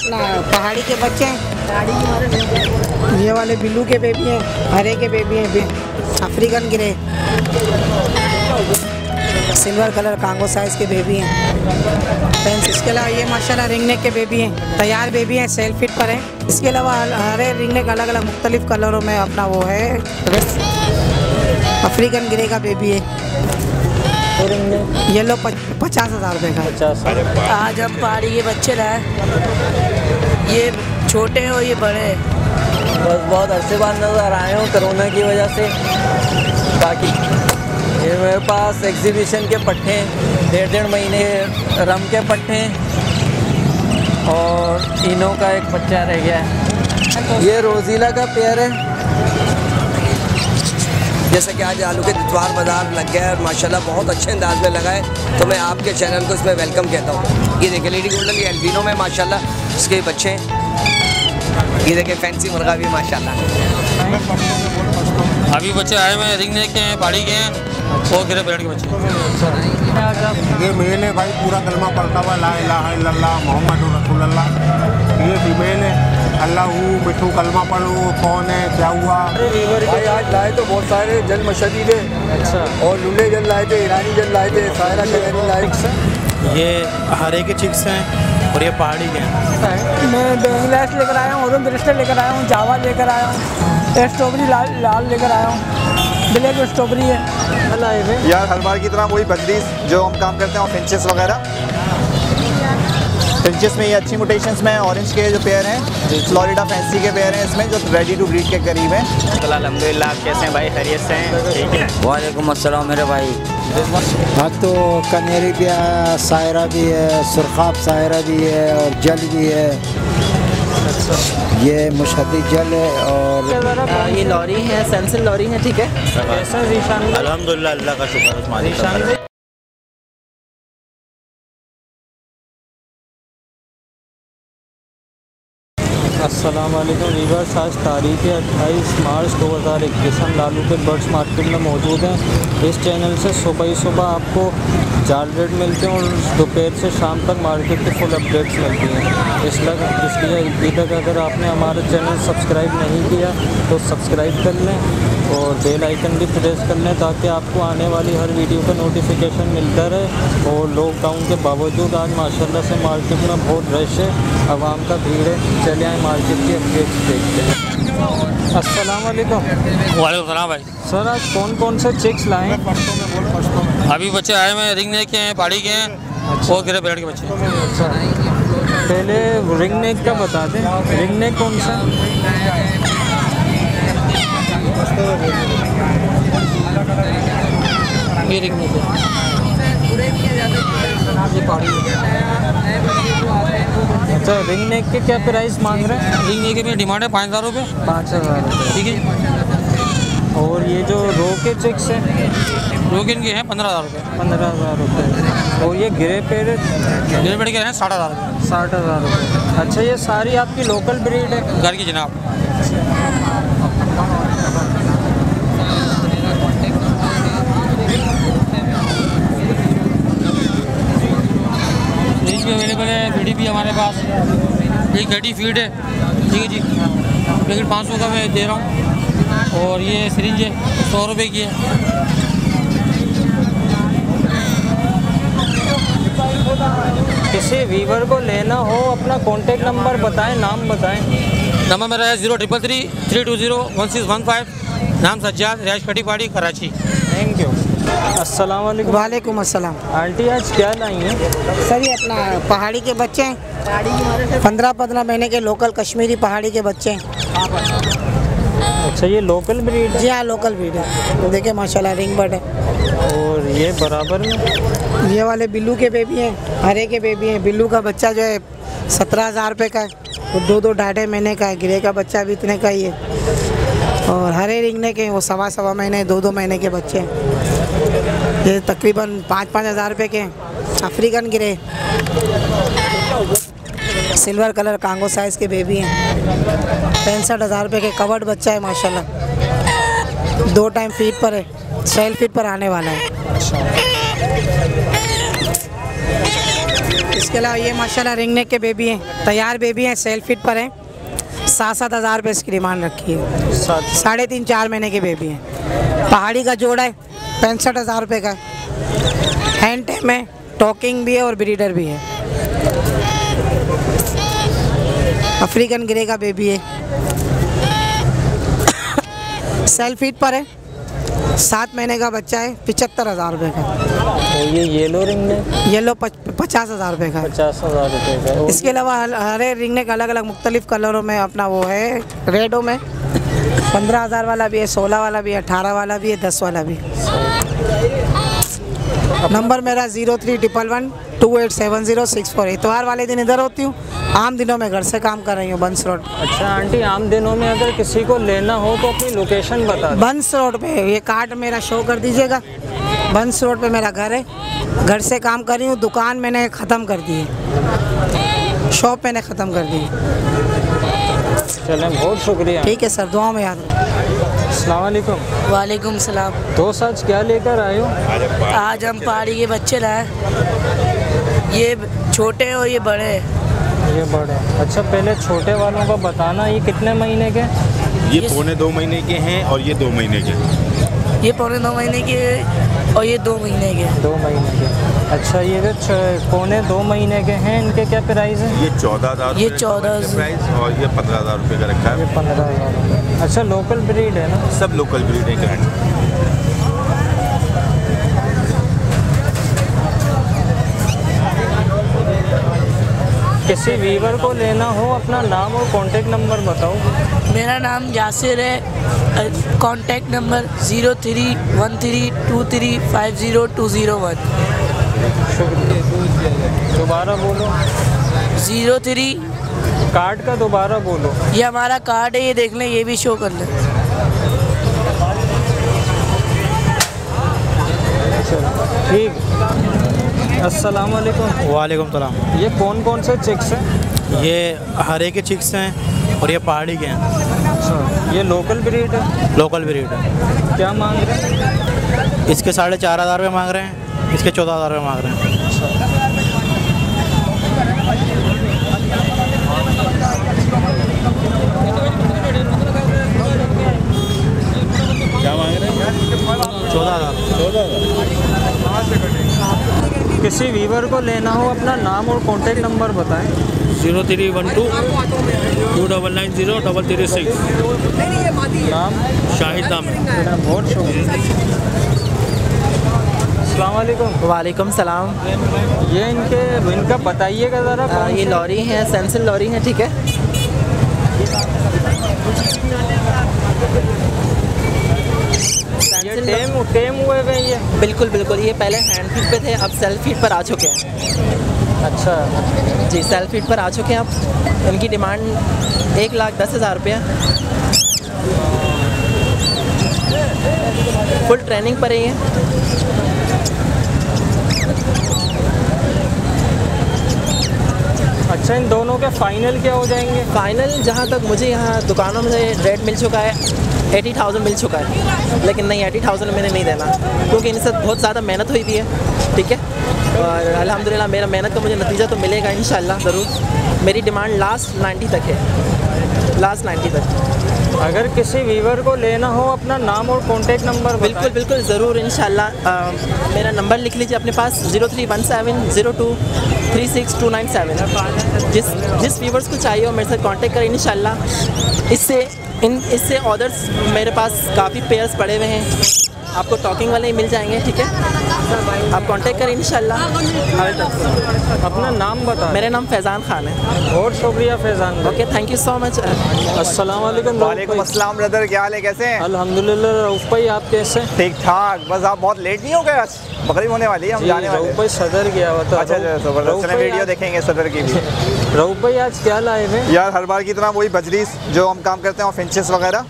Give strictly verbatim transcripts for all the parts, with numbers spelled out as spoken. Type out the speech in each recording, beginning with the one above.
अपना पहाड़ी के बच्चे हैं, ये वाले बिल्लू के बेबी हैं, हरे के बेबी हैं, African grey, silver colour Congo size के बेबी हैं फ्रेंड्स। इसके अलावा ये माशाल्लाह रिंग नेक के बेबी हैं, तैयार बेबी हैं, सेल फिट पर हैं। इसके अलावा हरे रिंग नेक अलग अलग मुख्तलिफ कलरों में अपना वो है, अफ्रीकन ग्रे का बेबी है, येलो पचास हज़ार रुपये का। पचास। आज हम पहाड़ी के बच्चे लाए, ये छोटे हैं और ये बड़े हैं। बस बहुत अरसे बाद नज़र आए हूँ कोरोना की वजह से। बाकी ये मेरे पास एग्जीबिशन के पट्टे हैं, डेढ़ डेढ़ महीने रम के पट्टे हैं और इनो का एक बच्चा रह गया है। ये रोज़ीला का पेयर है। जैसा कि आज आलू के दितवार बाज़ार लग गया है और माशाल्लाह बहुत अच्छे अंदाज में लगा है, तो मैं आपके चैनल को इसमें वेलकम कहता हूँ। ये देखिए लेडी गोल्डन, ये एल्बिनो में माशाल्लाह इसके बच्चे हैं। ये देखिए फैंसी मुर्गा भी माशाल्लाह। अभी बच्चे आए हुए हैं, रिंग नेक के हैं, पहाड़ी के हैं और ग्रे पैरेट के बच्चे। ये मेल है भाई, पूरा कलमा पढ़ता हुआ ला इलाहा इल्लल्लाह मोहम्मद रसूलुल्लाह। ये फीमेल है, अल्लाह मिठू कलमा पढ़ो, कौन है, क्या हुआ। भाई आज लाए तो बहुत सारे जल मशदीद है। अच्छा। और लुले जल लाए थे, ईरानी जल लाए थे, सायरा शहरी लाए। ये हरे के चिक्स हैं और ये पहाड़ी के हैं। मैं बेंगलादेश लेकर आया हूँ, और दृष्टि लेकर आया हूँ, जावा लेकर आया हूँ, स्ट्रॉबेरी लाल लाल लेकर आया हूँ, ब्लैक स्ट्रॉबेरी है। यार हर बार की तरह वही बकरीज जो हम काम करते हैं और फिंचेस वगैरह। फिंचेस में ये अच्छी म्यूटेशंस में ऑरेंज के जो पेयर हैं, फ्लोरिडा फैंसी के पेयर हैं इसमें, जो रेडी टू ब्रीड के करीब हैं। अल्हम्दुलिल्लाह, कैसे हैं भाई, खैरियत से हैं? ठीक है। वालेकुम अस्सलाम मेरे भाई। हाँ तो कनेरी भी है, सायरा भी है, सुरखाब सायरा भी है और जल भी है। ये मुशद्दी जल है और ये लॉरी है, सेंसिल लॉरी है। ठीक है। अल्हम्दुलिल्लाह, अल्लाह का शुक्र है। अस्सलाम वालेकुम वीवर्स, आज तारीख़ है अट्ठाईस मार्च दो हज़ार इक्कीस। हम लालू के बर्ड्स मार्केट में मौजूद हैं। इस चैनल से सुबह ही सुबह आपको जाल रेट मिलते हैं और दोपहर से शाम तक मार्केट की फुल अपडेट्स मिलती हैं। इसलिए इसलिए अभी तक अगर आपने हमारा चैनल सब्सक्राइब नहीं किया तो सब्सक्राइब कर लें और बेल आइकन भी प्रेस कर लें, ताकि आपको आने वाली हर वीडियो का नोटिफिकेशन मिलता रहे। और लॉकडाउन के बावजूद आज माशाल्लाह से मार्केट में बहुत रश है, आवाम का भीड़ है। चले आए मार्केट की अपडेट्स देखते हैं। अस्सलाम वालेकुम। वालेकुम सलाम भाई। सर आज कौन कौन से चिक्स लाए? अभी बच्चे आए हुए हैं, रिंग नेक के हैं, पहाड़ी के हैं और ग्रे पैरेट के बच्चे। अच्छा, पहले रिंग नेक का बता दें। रिंग नेक कौन सा? ये रिंग नेक है, ये पहाड़ी है। अच्छा, रिंग नेक के क्या प्राइस मांग रहे हैं? रिंग नेक की डिमांड है पाँच हज़ार रुपये। पाँच हज़ार रुपये, ठीक है। और ये जो रो के चिक्स हैं, रो के इनके हैं पंद्रह हज़ार रुपये। पंद्रह हज़ार रुपये। और ये ग्रे पैरेट? ग्रे पैरेट के हैं साठ हज़ार रुपये। साठ हज़ार रुपये। अच्छा, ये सारी आपकी लोकल ब्रीड है? घर की जनाब। फ्रिज भी अवेलेबल है, फीडी भी हमारे पास। एक घटी फीड है, ठीक है जी, पैकेट पाँच सौ का मैं दे रहा हूँ। और ये सिरिंज है, सौ रुपये की है। किसी वीवर को लेना हो अपना कॉन्टेक्ट नंबर बताएं, नाम बताएं। नंबर मेरा है zero triple three three two zero one six one five. नाम सज्जाद, रिहाइश कटी पहाड़ी, कराची। Thank you. अस्सलाम वालेकुम। वालेकुम अस्सलाम। आंटी आज क्या लाई हैं? सर ये अपना पहाड़ी के बच्चे हैं, पंद्रह पंद्रह महीने के लोकल कश्मीरी पहाड़ी के बच्चे हैं। अच्छा, ये लोकल ब्रीड है? जी हाँ, लोकल ब्रीड है। तो देखिए माशाल्लाह रिंग बर्ड है। और ये बराबर में ये वाले बिल्लू के बेबी हैं, हरे के बेबी हैं। बिल्लू का बच्चा जो है सत्रह हज़ार रुपये का है, वो दो दो ढाई ढाई महीने का है। ग्रे का बच्चा भी इतने का ही है। और हरे रिंगने के वो सवा सवा महीने दो दो महीने के बच्चे हैं। ये तकरीबन पाँच पाँच हज़ार रुपये के हैं। African grey, silver colour Congo size के बेबी हैं। पैंसठ हज़ार रुपये के कवर्ड बच्चा है माशाल्लाह। दो टाइम फीड पर है, सेल फीड पर आने वाला है। इसके अलावा ये माशाल्लाह रिंग नेक के बेबी हैं, तैयार बेबी हैं, सेल फिट पर हैं। सात सात हज़ार रुपये इसकी डिमांड रखी है। साढ़े तीन चार महीने के बेबी हैं। पहाड़ी का जोड़ा है, पैंसठ हज़ार रुपये का। हैंड टेम है, टॉकिंग भी है और ब्रीडर भी है। अफ्रीकन ग्रे का बेबी है, सेल फीट पर है, सात महीने का बच्चा है, पिचहत्तर हज़ार रुपये का। और ये येलो रिंग नेक येलो पचास हज़ार रुपये का। पचास हज़ार रुपये का। इसके अलावा हरे रिंग नेक अलग अलग मुख्तलिफ कलरों में अपना वो है, रेडो में पंद्रह हज़ार वाला भी है, सोलह वाला भी है, अठारह वाला भी है, दस वाला भी है। नंबर मेरा zero three triple one two eight seven zero six four. इतवार वाले दिन इधर होती हूँ, आम दिनों में घर से काम कर रही हूँ बंस रोड। अच्छा आंटी, आम दिनों में अगर किसी को लेना हो तो अपनी लोकेशन बता दो। बंस रोड पे ये कार्ड मेरा शो कर दीजिएगा। बंस रोड पे मेरा घर है, घर से काम कर रही हूँ। दुकान मैंने ख़त्म कर दी है, शॉप मैंने ख़त्म कर दी है। चलें, बहुत शुक्रिया। ठीक है सर, दुआओं में याद रखो। अस्सलाम वालेकुम। वालेकुम सलाम। तो सच क्या लेकर आए हो? आज हम पहाड़ी के बच्चे लाए, ये छोटे हैं और ये बड़े हैं। ये बड़े। अच्छा पहले छोटे वालों का बताना, ये कितने महीने के? ये पौने दो महीने के हैं और ये दो महीने के। ये पौने दो महीने के और ये दो महीने के। दो महीने के। अच्छा ये जो पौने दो महीने के हैं, इनके क्या प्राइस है? ये चौदह हज़ार ये चौदह प्राइस और ये पंद्रह हज़ार रुपये का रखा है। ये पंद्रह हज़ार। अच्छा लोकल ब्रीड है ना? सब लोकल ब्रीड है ग्रैंड। किसी वीवर को लेना हो अपना नाम और कांटेक्ट नंबर बताओ। मेरा नाम यासिर है, contact number zero three one three two three five zero two zero one. दोबारा बोलो। ज़ीरो थ्री कार्ड का दोबारा बोलो। ये हमारा कार्ड है, ये देख लें, ये भी शो कर लें। ठीक। अस्सलाम वालेकुम। वालेकुम सलाम। ये कौन कौन से चिक्स हैं? ये हरे के चिक्स हैं और ये पहाड़ी के हैं। अच्छा ये लोकल ब्रीड है? लोकल ब्रीड है। क्या मांग रहे हैं? इसके साढ़े चार हज़ार रुपये मांग रहे हैं, इसके चौदह हज़ार रुपये मांग रहे हैं। क्या मांग रहे हैं? चौदह हज़ार। चौदह हज़ार। किसी वीवर को लेना हो अपना नाम और कांटेक्ट नंबर बताएं। Zero three one two two double nine zero double three six. नाम? शाहिद नाम है। बहुत शुक्रिया। अस्सलाम वालेकुम। वालेकुम सलाम। ये इनके इनका बताइएगा ज़रा। ये लॉरी है, सैमसंग लॉरी है, ठीक है। ये टेम टेम हुए हुए ये? बिल्कुल बिल्कुल, ये पहले हैंड फीड पे थे, अब सेल्फ फीड पर आ चुके हैं। अच्छा जी, सेल्फ फीड पर आ चुके हैं अब। इनकी डिमांड एक लाख दस हज़ार रुपया। फुल ट्रेनिंग पर है ये। अच्छा इन दोनों के फाइनल क्या हो जाएंगे? फाइनल जहाँ तक मुझे यहाँ दुकानों में रेट मिल चुका है, अस्सी हज़ार मिल चुका है। लेकिन नहीं, अस्सी हज़ार मैंने नहीं देना, क्योंकि इनसे बहुत ज़्यादा मेहनत हुई भी है, ठीक है। और अल्हम्दुलिल्लाह मेरा मेहनत का मुझे नतीजा तो मिलेगा इंशाल्लाह ज़रूर। मेरी डिमांड लास्ट नाइन्टी तक है, लास्ट नाइन्टी तक। अगर किसी वीवर को लेना हो अपना नाम और कांटेक्ट नंबर? बिल्कुल बिल्कुल ज़रूर इंशाल्लाह। मेरा नंबर लिख लीजिए अपने पास, zero three one seven zero two three six two nine seven. जिस जिस वीवर्स को चाहिए हो मेरे साथ कांटेक्ट करें इंशाल्लाह। इससे इन इससे ऑर्डर्स मेरे पास काफ़ी पेयर्स पड़े हुए हैं, आपको टॉकिंग वाले ही मिल जाएंगे, ठीक है। आप कांटेक्ट करें इंशाल्लाह। अपना नाम बता। मेरा नाम फैज़ान खान है। बहुत शुक्रिया Faizan. Okay, thank you so much. अस्सलाम वालेकुम। वालेकुम अस्सलाम ब्रदर, क्या हाल है, कैसे हैं? अल्हम्दुलिल्लाह। रऊफ़ भाई आप कैसे? ठीक ठाक। बस आप बहुत लेट नहीं हो गए, आज बकरीद होने वाली है, हम जाने वाले हैं। रऊफ़ भाई सदर गया हुआ था। अच्छा अच्छा, तो चलें वीडियो देखेंगे सदर की भी। रऊफ़ भाई आज क्या लाए हुए? यार हर बार की तरह वही बजरीस जो हम काम करते हैं, और फिंचेस वगैरह।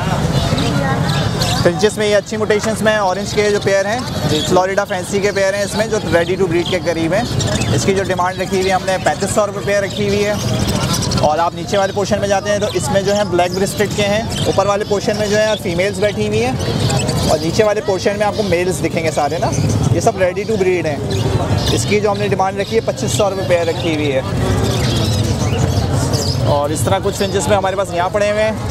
फिंचेस में ये अच्छी मोटेशंस में ऑरेंज के जो पेयर हैं, फ्लोरिडा फैंसी के पेयर हैं, इसमें जो रेडी टू ब्रीड के करीब हैं। इसकी जो डिमांड रखी हुई है हमने पैंतीस सौ रुपये पेयर रखी हुई है। और आप नीचे वाले पोर्शन में जाते हैं तो इसमें जो है ब्लैक ब्रेस्टेड के हैं। ऊपर वाले पोर्शन में जो है फीमेल्स बैठी हुई हैं। और नीचे वाले पोर्शन में आपको मेल्स दिखेंगे सारे ना, ये सब रेडी टू ब्रीड हैं। इसकी जो हमने डिमांड रखी है पच्चीस सौ रुपये पेयर रखी हुई है। और इस तरह कुछ फिंचेस में हमारे पास यहाँ पड़े हुए हैं।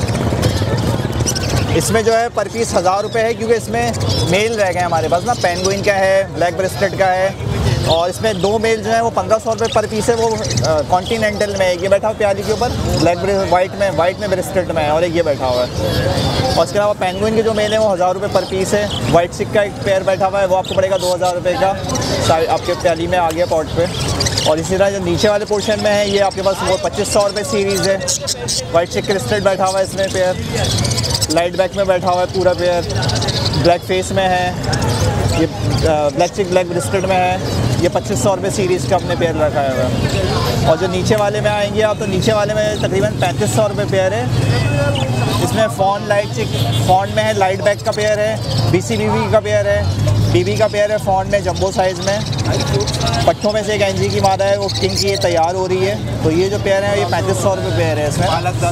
इसमें जो है पर पीस हज़ार रुपये है, क्योंकि इसमें मेल रह गए हमारे पास ना, पेंगुइन का है, ब्लैक ब्रेस्टेड का है, और इसमें दो मेल जो है वो पंद्रह सौ रुपये पर पीस है। वो कॉन्टिनेंटल में एक ये बैठा हुआ प्याली के ऊपर, ब्लैक वाइट में वाइट में ब्रेस्टेड में है, और एक ये बैठा हुआ है। और इसके अलावा पेंगुइन के जो मेल हैं वो हज़ार रुपये पर पीस है। वाइट सिक का एक पेयर बैठा हुआ है, वो आपको पड़ेगा दो हज़ार रुपये का, आपके प्याली में आ गया पॉट पे। और इसी तरह जो नीचे वाले पोर्शन में है ये आपके पास वो पच्चीस सौ रुपये सीरीज़ है। वाइट सिक क्रिस्टल बैठा हुआ है इसमें पेयर, लाइट बैक में बैठा हुआ है पूरा पेयर, ब्लैक फेस में है, ये ब्लैक चिक ब्लैक ब्रिस्टेड में है। ये पच्चीस सौ रुपये सीरीज़ का अपने पेयर रखा है। और जो नीचे वाले में आएंगे आप, तो नीचे वाले में तकरीबन पैंतीस सौ रुपये पेयर है। इसमें फॉन लाइट चिक फॉन में है, लाइट बैक का पेयर है, बी सी बी बी का पेयर है, बी बी का पेयर है फॉन में जंबो साइज़ में। पट्ठों में से एक एनजी की मादा है, वो किंग की ये तैयार हो रही है। तो ये जो पेयर है ये पैंतीस सौ रुपये पेयर है इसमें।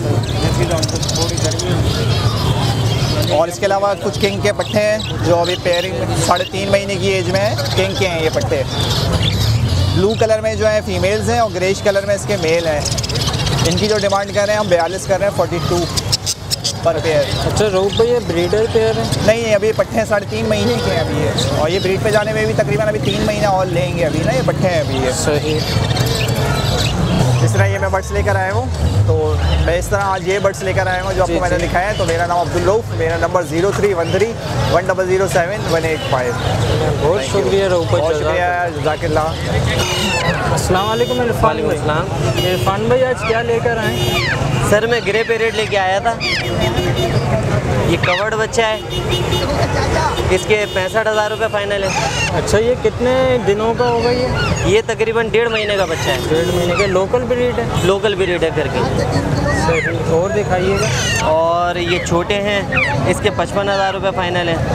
और इसके अलावा कुछ किंग के पट्टे हैं जो अभी पेयरिंग साढ़े तीन महीने की एज में है, किंग के हैं ये पट्टे। ब्लू कलर में जो है फीमेल्स हैं और ग्रेश कलर में इसके मेल हैं। इनकी जो डिमांड कर रहे हैं हम बयालीस कर रहे हैं, फोर्टी टू पर पेयर। अच्छा रूप भाई ये ब्रीडर पेयर है? नहीं है, अभी ये पट्टे हैं साढ़े तीन महीने के हैं अभी ये, और ये ब्रीड पे जाने में भी तकरीबन अभी तीन महीना और लेंगे अभी ना, ये पट्टे हैं अभी ये। सही। इस तरह ये मैं बर्ड्स लेकर आया हूँ, तो मैं इस तरह आज ये बर्ड्स लेकर आया हूँ जो आपको मैंने दिखाया है। तो मेरा नाम अब्दुल रऊफ, मेरा number zero three one three one double zero seven one eight five. बहुत शुक्रिया रऊफ भाई, बहुत शुक्रिया, जज़ाकल्लाह। अस्सलाम वालेकुम इरफान भाई। इरफान भाई आज क्या लेकर आए? सर मैं ग्रे पेरेट लेके आया था, ये कवर्ड बच्चा है, इसके पैंसठ हज़ार रुपये फाइनल है। अच्छा ये कितने दिनों का होगा ये? ये तकरीबन डेढ़ महीने का बच्चा है। डेढ़ महीने का लोकल ब्रीड है? लोकल ब्रीड है करके। सही। और दिखाइएगा। और ये छोटे हैं, इसके पचपन हज़ार रुपये फाइनल है,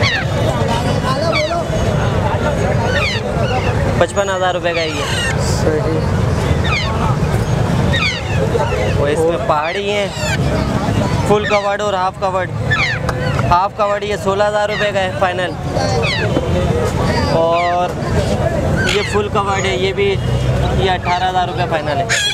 पचपन हज़ार रुपये का ये। सही। और इसमें पहाड़ी हैं, फुल कवर्ड और हाफ कवर्ड। हाफ कवर्ड ये सोलह हज़ार रुपये का है फाइनल, और ये फुल कवर्ड है, ये भी ये अठारह हज़ार रुपये फाइनल है।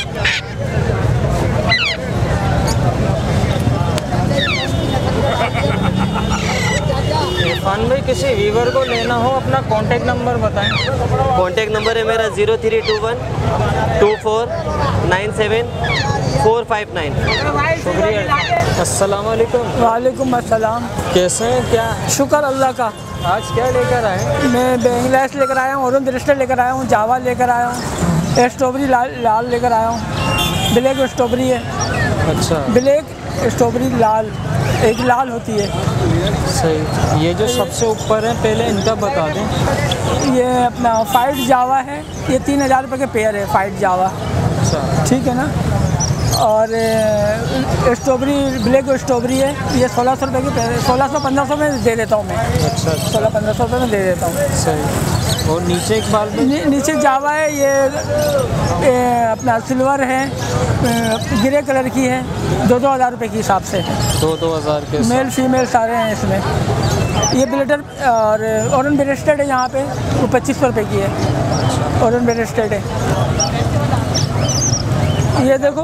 इरफान भाई किसी वीवर को लेना हो अपना कांटेक्ट नंबर बताएं। कांटेक्ट नंबर है मेरा zero three two one two four nine seven four five nine. शुक्रिया। अस्सलाम वालेकुम। वालेकुम अस्सलाम। कैसे हैं? क्या शुक्र अल्लाह का। आज क्या लेकर आए? मैं बेंगलादेश लेकर आया हूँ, ऑरेंज ब्रेस्टेड लेकर आया हूँ, जावा लेकर आया हूँ, स्ट्रॉबेरी लाल लाल लेकर आया हूँ, ब्लैक स्ट्रॉबेरी है। अच्छा। ब्लैक स्ट्रॉबेरी लाल, एक लाल होती है। सही। ये जो सबसे ऊपर है पहले इनका बता दें। ये अपना फाइट जावा है, ये तीन हज़ार रुपये के पेयर है फाइट जावा। अच्छा। ठीक है ना। और स्ट्रॉबेरी ब्लैक स्ट्रॉबेरी है, ये सोलह सौ रुपये की पेयर है, सोलह सौ पंद्रह सौ में दे देता हूँ मैं। अच्छा। सोलह पंद्रह सौ रुपये में दे देता हूँ। सही। और नीचे एक बाल नी, नीचे जावा है, ये, ये अपना सिल्वर है, ग्रे कलर की है, दो दो हज़ार रुपये के हिसाब से। दो दो हज़ार के मेल फीमेल सारे हैं इसमें। ये ब्लेटर और ऑरेंज ब्रेस्टेड है यहाँ पे, वो पच्चीस सौ रुपये की है, ऑरेंज ब्रेस्टेड है। ये देखो,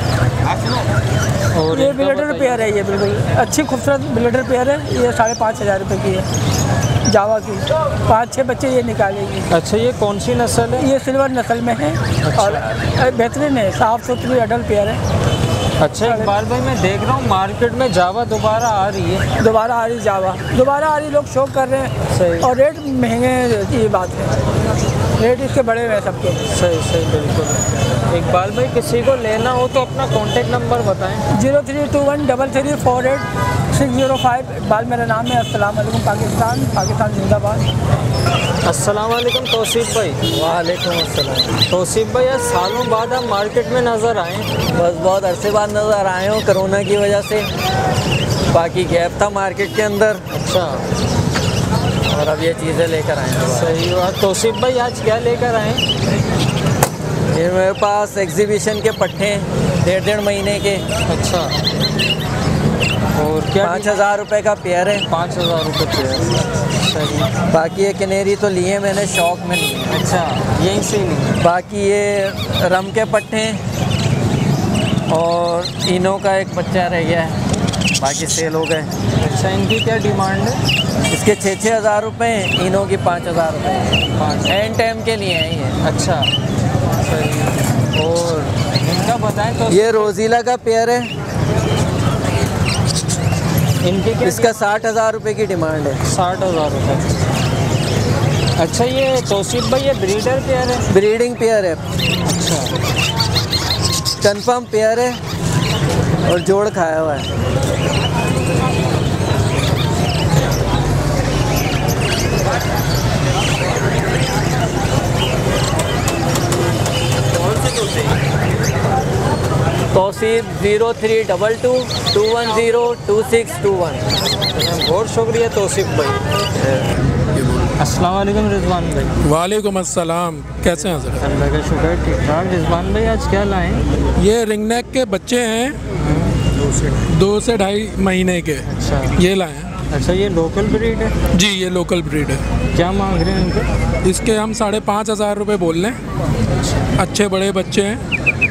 और ये ब्लेटर पेयर है, ये बिल्कुल अच्छी खूबसूरत ब्लेटर पेयर है, ये साढ़े पाँच हज़ार रुपये की है जावा की, पाँच छः बच्चे ये निकालेगी। अच्छा ये कौन सी नस्ल है? ये सिल्वर नस्ल में है। अच्छा। और बेहतरीन है, साफ़ सुथरी अडल्ट पेयर है। अच्छा इकबाल भाई मैं देख रहा हूँ मार्केट में जावा दोबारा आ रही है। दोबारा आ रही जावा, दोबारा आ रही, लोग शौक कर रहे हैं। सही। और रेट महंगे, ये बात है, रेट इसके बड़े हुए हैं सबके। सही सही बिल्कुल। इकबाल भाई किसी को लेना हो तो अपना कॉन्टेक्ट नंबर बताएं। Zero three two one double three four eight six zero five. Iqbal मेरा नाम है। अस्सलाम वालेकुम पाकिस्तान, पाकिस्तान जिंदाबाद। अस्सलाम वालेकुम तौसीफ भाई। वालेकुम अस्सलाम। तौसीफ भाई आज सालों बाद आप मार्केट में नज़र आए। बस बहुत अरसे बाद नज़र आए हो, कोरोना की वजह से बाकी गैप था मार्केट के अंदर। अच्छा। और अब ये चीज़ें लेकर आए हैं। सही बात। तौसीफ भाई आज क्या लेकर आए? ये मेरे पास एग्जीबिशन के पट्टे डेढ़ डेढ़ महीने के। अच्छा। और पाँच हज़ार रुपये का पेयर है। पाँच हज़ार रुपये पेयर। सही। बाकी ये कनेरी तो लिए मैंने शौक में लिए। अच्छा, यहीं से ही लिए। बाकी ये रम के पट्टे हैं और इनो का एक बच्चा रह गया है, बाकी सेल हो गए। अच्छा, इनकी क्या डिमांड है? इसके छः छः हज़ार रुपये, इनो की पाँच हज़ार रुपये। पाँच एंड टाइम के लिए हैं ये। अच्छा, सही। और इनका बताएं तो। ये रोजीला का पेयर है, इनकी क्या? इसका साठ हज़ार रुपये की डिमांड है। साठ हज़ार रुपये। अच्छा, ये तौसीफ भाई ये ब्रीडर पेयर है? ब्रीडिंग पेयर है। अच्छा, कंफर्म पेयर है और जोड़ खाया हुआ है। Tauseef zero three double two two one zero two six two one. बहुत शुक्रिया तौसीफ भाई। अस्सलाम वालेकुम रिजवान भाई। वालेकुम अस्सलाम, कैसे हैं सर? अल्लाह का शुक्र, ठीक ठाक। रिजवान भाई आज क्या लाएं? ये रिंग नेक के बच्चे हैं, दो से दो से ढाई महीने के। अच्छा, ये लाए हैं। अच्छा, ये लोकल ब्रीड है? जी, ये लोकल ब्रीड है। क्या मांग रहे हैं इनके? इसके हम साढ़े पाँच हज़ार रुपये बोल रहे हैं। अच्छे बड़े बच्चे हैं।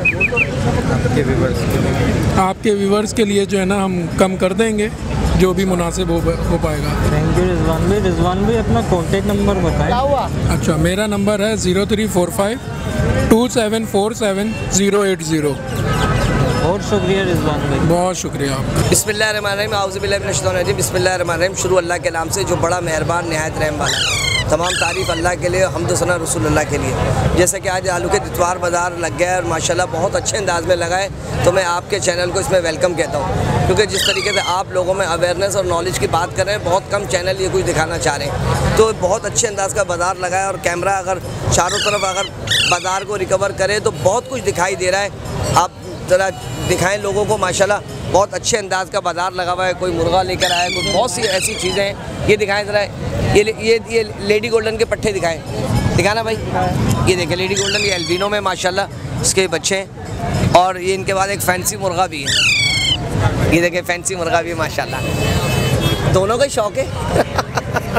आपके व्यूवर्स के लिए आपके व्यूवर्स के लिए जो है ना हम कम कर देंगे, जो भी मुनासिब हो, हो पाएगा। थैंक यू रिजवान भाई। रिजवान भाई अपना कॉन्टेक्ट नंबर बताएं। अच्छा, मेरा नंबर है zero three four five two seven four seven zero eight zero. बहुत शुक्रिया रिजवान भाई। बहुत शुक्रिया आपका। बिस्मिल्लाहिर्रहमानिर्रहीम, आऊज़ुबिल्लाहि मिनश्शैतानिर्रजीम, बिस्मिल्लाहिर्रहमानिर्रहीम। शुरू अल्लाह के नाम से जो बड़ा मेहरबान निहायत रहम वाला है। तमाम तारीफ़ अल्लाह के लिए, हम्द सना रसूलुल्लाह के लिए। जैसे कि आज आलू के इतवार बाज़ार लग गया है और माशाल्लाह बहुत अच्छे अंदाज में लगा है, तो मैं आपके चैनल को इसमें वेलकम कहता हूँ, क्योंकि जिस तरीके से आप लोगों में अवेयरनेस और नॉलेज की बात कर रहे हैं, बहुत कम चैनल ये कुछ दिखाना चाह रहे हैं। तो बहुत अच्छे अंदाज का बाज़ार लगा है और कैमरा अगर चारों तरफ अगर बाज़ार को रिकवर करे तो बहुत कुछ दिखाई दे रहा है। आप ज़रा दिखाएं लोगों को, माशाल्लाह बहुत अच्छे अंदाज का बाज़ार लगा हुआ है। कोई मुर्गा लेकर आया, कोई बहुत सी ऐसी चीज़ें हैं। ये दिखाएं ज़रा, ये ये ये लेडी गोल्डन के पट्टे दिखाएं, दिखाना भाई। ये देखें लेडी गोल्डन, ये एल्बिनो में माशाल्लाह इसके बच्चे हैं। और ये इनके बाद एक फैंसी मुर्गा भी है, ये देखें फैंसी मुर्गा भी है माशाल्लाह। दोनों का ही शौक़ है।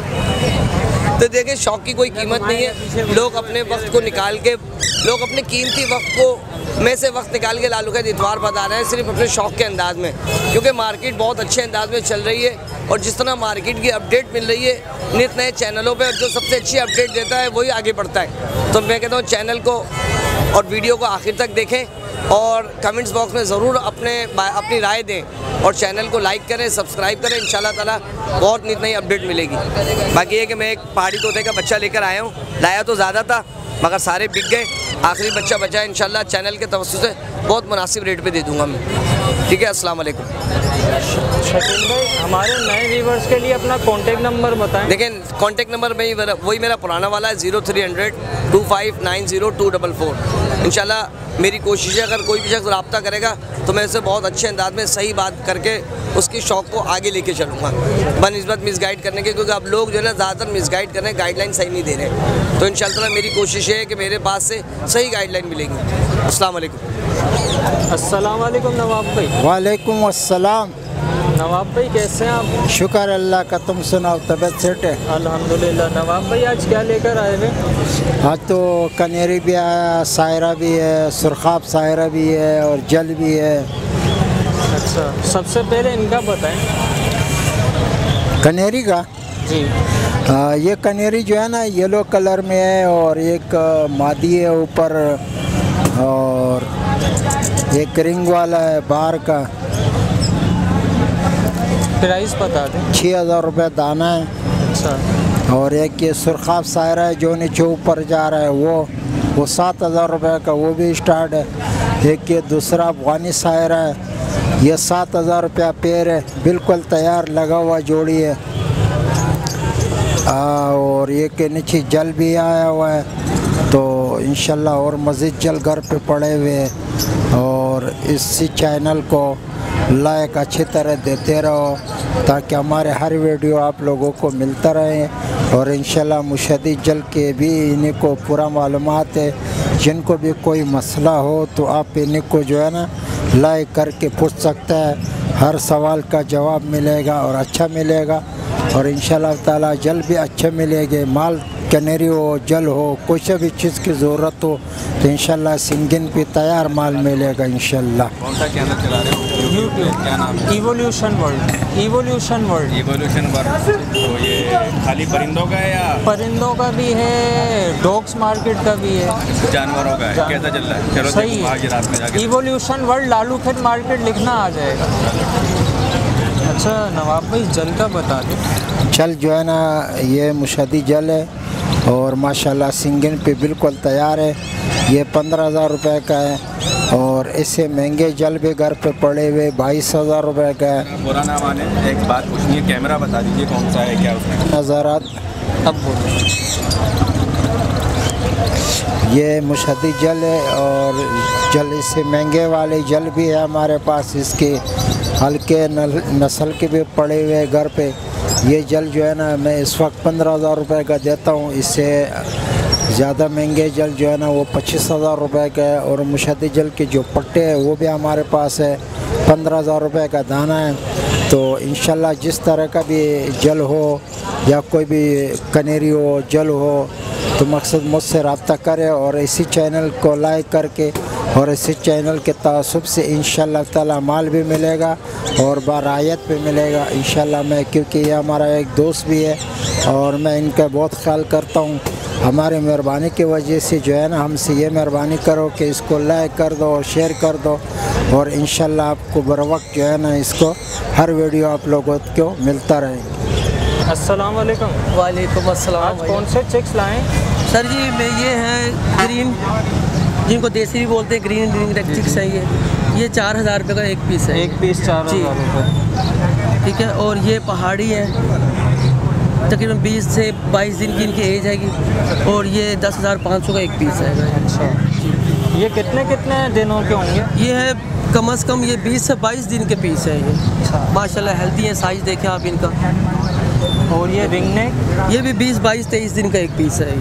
तो देखें, शौक़ की कोई कीमत नहीं है। लोग अपने वक्त को निकाल के, लोग अपने कीमती वक्त को में से वक्त निकाल के लालू का इतवार बता रहे हैं, सिर्फ अपने शौक़ के अंदाज़ में, क्योंकि मार्केट बहुत अच्छे अंदाज में चल रही है। और जिस तरह मार्केट की अपडेट मिल रही है नित नए चैनलों पे, और जो सबसे अच्छी अपडेट देता है वही आगे बढ़ता है। तो मैं कहता हूँ चैनल को और वीडियो को आखिर तक देखें और कमेंट्स बॉक्स में ज़रूर अपने अपनी राय दें और चैनल को लाइक करें, सब्सक्राइब करें। इंशाल्लाह ताला बहुत नित नई अपडेट मिलेगी। बाकी ये कि मैं एक पहाड़ी तोते का बच्चा लेकर आया हूँ, लाया तो ज़्यादा था मगर सारे बिक गए, आखिरी बच्चा बचा है। इंशाल्लाह चैनल के तवज्जुह से बहुत मुनासिब रेट पे दे दूँगा मैं। ठीक है, अस्सलाम वालेकुम। शकील भाई, हमारे नए व्यूवर्स के लिए अपना कॉन्टेक्ट नंबर बताएं। देखें, कॉन्टेक्ट नंबर में वही मेरा पुराना वाला है, zero three hundred two five nine zero two double four. इंशाल्लाह मेरी कोशिश है, अगर कोई भी शख्स रब्ता करेगा तो मैं उसे बहुत अच्छे अंदाज में सही बात करके उसकी शौक़ को आगे लेके चलूँगा, बनिस्बत मिसगाइड करने के, क्योंकि अब लोग जो है ना ज़्यादातर मिसगाइड कर रहे हैं, गाइडलाइन सही नहीं दे रहे। तो इंशाल्लाह मेरी कोशिश है कि मेरे पास से सही गाइडलाइन मिलेगी। अस्सलाम वालेकुम। अस्सलाम वालेकुम नवाब भाई। वालेकुम अस्सलाम। नवाब भाई कैसे हैं आप? शुक्र अल्लाह का, तुम सुनाओ, तबीयत सेट है? अल्हम्दुलिल्लाह। नवाब भाई आज क्या लेकर आए हुए? आज तो कनेरी भी आया, सायरा भी है, सुरखाब सायरा भी है और जल भी है। अच्छा, सबसे पहले इनका बताएं। कनेरी का जी, आ, ये कनेरी जो है ना येलो कलर में है और एक मादी है ऊपर और एक रिंग वाला है बाहर का। प्राइस बता दें। छः हज़ार रुपये दाना है। अच्छा। और एक ये सुरखाब सायरा है जो नीचे ऊपर जा रहा है, वो वो सात हज़ार रुपये का, वो भी स्टार्ट है। एक ये दूसरा अफगानी सायरा है, ये सात हज़ार रुपया पेड़ है, बिल्कुल तैयार लगा हुआ जोड़ी है। आ, और ये के नीचे जल भी आया हुआ है, तो इंशाल्लाह और मज़ीद जल घर पे पड़े हुए हैं। और इसी चैनल को लाइक अच्छी तरह देते रहो ताकि हमारे हर वीडियो आप लोगों को मिलता रहे। और इंशाल्लाह मुशद्दिद जल के भी इन्हीं को पूरा मालूमात है, जिनको भी कोई मसला हो तो आप इन्हीं को जो है ना लाइक करके पूछ सकता है। हर सवाल का जवाब मिलेगा और अच्छा मिलेगा और इंशाल्लाह ताला जल भी अच्छे मिलेंगे। माल कैनरी हो, जल हो, कोई सा भी चीज़ की ज़रूरत हो तो इंशाल्लाह सिंगिन पे तैयार माल मिलेगा इंशाल्लाह। कौन सा चैनल चला रहे हो? यूट्यूब। क्या नाम है? Evolution world. Evolution world. Evolution world. तो ये खाली परिंदों का है या परिंदों का भी है, डॉग्स मार्केट का भी है, जानवरों का है? कैसा चल रहा है? चलो सही है। आगे रात में जाके इवोल्यूशन वर्ल्ड लालू खेत मार्केट लिखना आ जाएगा। अच्छा नवाब भाई जल का बता दें। जल जो है ना ये मुशद्दी जल है और माशाल्लाह सिंगिन पे बिल्कुल तैयार है। ये पंद्रह हज़ार रुपये का है और इससे महंगे जल भी घर पे पड़े हुए बाईस हज़ार रुपये का है। बुरा ना माने, एक बात पूछनी है, कैमरा बता दीजिए कौन सा है, क्या उसमें नज़ारात अब बोलो। ये मुशद्दी जल है और जल इससे महंगे वाले जल भी है हमारे पास, इसके हल्के नस्ल के भी पड़े हुए हैं घर पे। ये जल जो है ना मैं इस वक्त पंद्रह हज़ार रुपये का देता हूँ। इससे ज़्यादा महंगे जल जो है ना वो पच्चीस हज़ार रुपये का है और मुशद्दी जल के जो पट्टे हैं वो भी हमारे पास है, पंद्रह हज़ार रुपये का दाना है। तो इंशाल्लाह जिस तरह का भी जल हो या कोई भी कनेरी हो, जल हो तो मकसद मुझसे रब्ता करे और इसी चैनल को लाइक करके और इसी चैनल के तासुब से इंशाल्लाह ताला माल भी मिलेगा और बारायत भी मिलेगा इंशाल्लाह। मैं क्योंकि ये हमारा एक दोस्त भी है और मैं इनका बहुत ख्याल करता हूँ। हमारी मेहरबानी की वजह से जो है ना हमसे ये मेहरबानी करो कि इसको लाइक कर दो और शेयर कर दो और इंशाल्लाह आपको बर वक्त जो है ना इसको हर वीडियो आप लोगों को मिलता रहेगा। अस्सलाम वालेकुम। वालेकुम अस्सलाम। आज कौन से चिक्स लाएं? सर जी मैं ये हैं ग्रीन, जिनको देसी भी बोलते हैं, ग्रीन रिंग चिक्स हैं। ये ये चार हज़ार रुपये का एक पीस है। एक पीस चार हज़ार रुपये। ठीक है। और ये पहाड़ी है, तकरीबन बीस से बाईस दिन की इनकी एज हैगी और ये दस हज़ार पाँच सौ का एक पीस है। अच्छा ये कितने कितने दिनों के होंगे? ये है कम अज़ कम ये बीस से बाईस दिन के पीस है। ये माशाल्लाह हेल्दी है, साइज़ देखें आप इनका। और ये रिंग नेक ये भी बीस बाईस तेईस दिन का एक पीस है।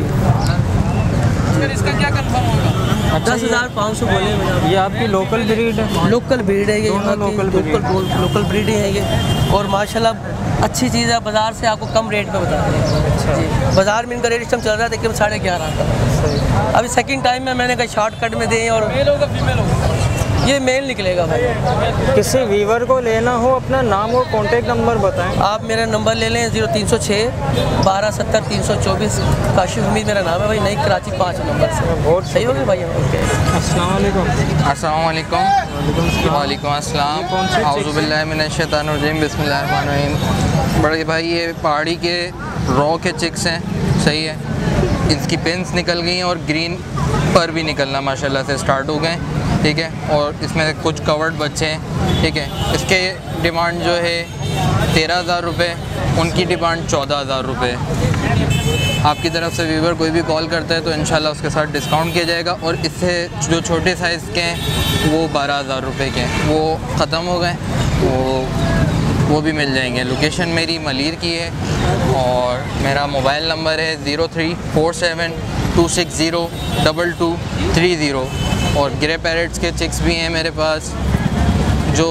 ये इसका क्या कंफर्म होगा? दस हज़ार पाँच सौ बोले। ये आपकी लोकल ब्रीड है? लोकल ब्रीड है ये, यहाँ लोकल लोकल लोकल ब्रीड है ये और माशाल्लाह अच्छी चीज़ है। बाज़ार से आपको कम रेट पे बता रहे हैं। अच्छा। बाज़ार में इनका रेट इस टाइम चल रहा है तकरीबन साढ़े ग्यारह का। अभी सेकंड टाइम में मैंने कहा शॉर्टकट में दें और मेल होगा फीमेल होगा? ये मेल निकलेगा भाई। किसी वीवर को लेना हो अपना नाम और कॉन्टेक्ट नंबर बताएं। आप मेरा नंबर ले लें ज़ीरो तीन सौ छः बारह सत्तर तीन सौ चौबीस। काशिफ हमीद मेरा नाम है भाई, नई कराची पाँच नंबर से। बहुत सही हो गया भाई। ओके अस्सलाम वालेकुम। अस्सलाम वालेकुम। वालेकुम अस्सलाम। औज़ु बिल्लाहि मिनश शैतानिर रजीम, बिस्मिल्लाहिर रहमानिर रहीम। बड़े भाई ये पहाड़ी के रॉ के चिक्स हैं, सही है। इसकी पिंस निकल गई हैं और ग्रीन पर भी निकलना माशाल्लाह से स्टार्ट हो गए, ठीक है। और इसमें कुछ कवर्ड बच्चे हैं, ठीक है। इसके डिमांड जो है तेरह हज़ार रुपये, उनकी डिमांड चौदह हज़ार रुपये। आपकी तरफ से व्यूवर कोई भी कॉल करता है तो इंशाल्लाह उसके साथ डिस्काउंट किया जाएगा। और इससे जो छोटे साइज़ के हैं वो बारह हज़ार रुपये के हैं, वो ख़त्म हो गए, वो वो भी मिल जाएंगे। लोकेशन मेरी मलीर की है और मेरा मोबाइल नंबर है zero three four seven two six zero double two three zero. और ग्रे पैरेट्स के चिक्स भी हैं मेरे पास जो,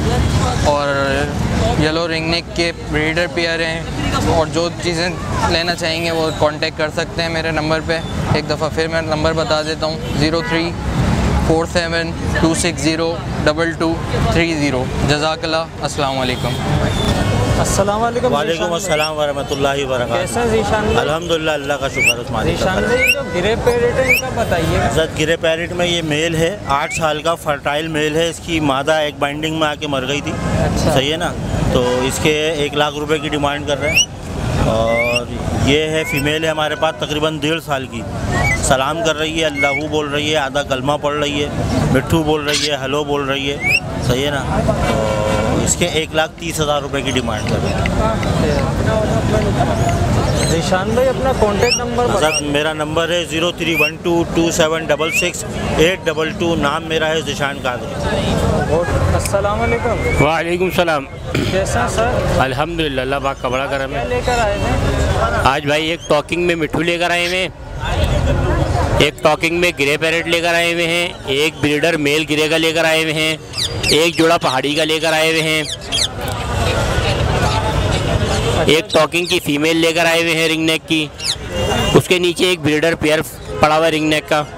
और येलो रिंगनेक के ब्रीडर पेयर हैं। और जो चीज़ें लेना चाहेंगे वो कांटेक्ट कर सकते हैं मेरे नंबर पे। एक दफ़ा फिर मैं नंबर बता देता हूँ, zero three four seven two six zero double two three zero. जज़ाकल्लाह। अस्सलाम वालेकुम। अस्सलाम वालेकुम। वालेकुम अस्सलाम व रहमतुल्लाहि व बरकातहू। कैसा है ज़ीशान भाई? अल्हम्दुलिल्लाह, अल्लाह का शुक्र है। ज़ीशान भाई जो गिरे पैरेट है इनका बताइए। सर गिरे पैरेट में ये मेल है, आठ साल का फर्टाइल मेल है। इसकी मादा एक बाइंडिंग में आके मर गई थी। अच्छा। सही है ना। तो इसके एक लाख रुपए की डिमांड कर रहे हैं। और ये है फीमेल है हमारे पास, तकरीबन डेढ़ साल की। सलाम कर रही है, अल्लाहू बोल रही है, आधा कलमा पढ़ रही है, मिट्ठू बोल रही है, हेलो बोल रही है। सही है ना। तो इसके एक लाख तीस हज़ार रुपये की डिमांड कर रहे हैं। ज़ीशान भाई अपना कॉन्टेक्ट नंबर बता। सर मेरा नंबर है zero three one two two seven double six eight double two. नाम मेरा है ज़ीशान कादरी। अस्सलाम वालेकुम। वालेकुम सलाम। कैसा सर? अल्हम्दुलिल्लाह, अल्लाह पाक का बड़ा करम है। लेकर आए हैं आज भाई एक टॉकिंग में मिट्ठू लेकर आए हैं। एक टॉकिंग में ग्रे पैरेट लेकर आए हुए हैं, एक ब्रीडर मेल ग्रे का लेकर आए हुए हैं, एक जोड़ा पहाड़ी का लेकर आए हुए हैं, एक टॉकिंग की फीमेल लेकर आए हुए हैं रिंग नेक की, उसके नीचे एक ब्रीडर पेयर पड़ा हुआ है रिंग नेक का।